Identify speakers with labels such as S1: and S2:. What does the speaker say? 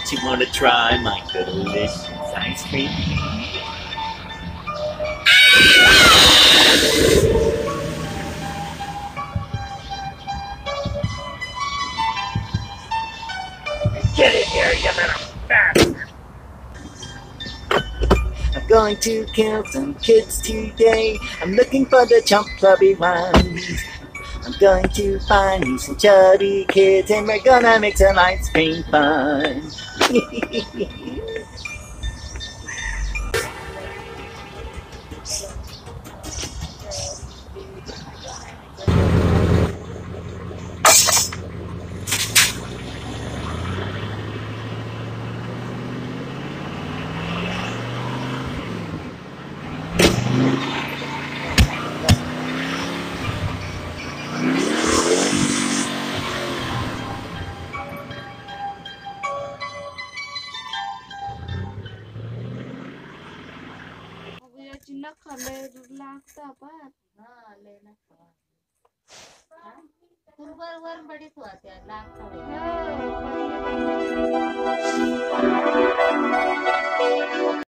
S1: Bet you wanna try my delicious ice cream? Get in here, you little bastard! I'm going to kill some kids today. I'm looking for the chump chubby ones. I'm going to find me some chubby kids and we're gonna make some ice cream fun.
S2: याची नखा लय लागता पण
S3: हा लय ना तुरवर वर बडीच होत्या लागता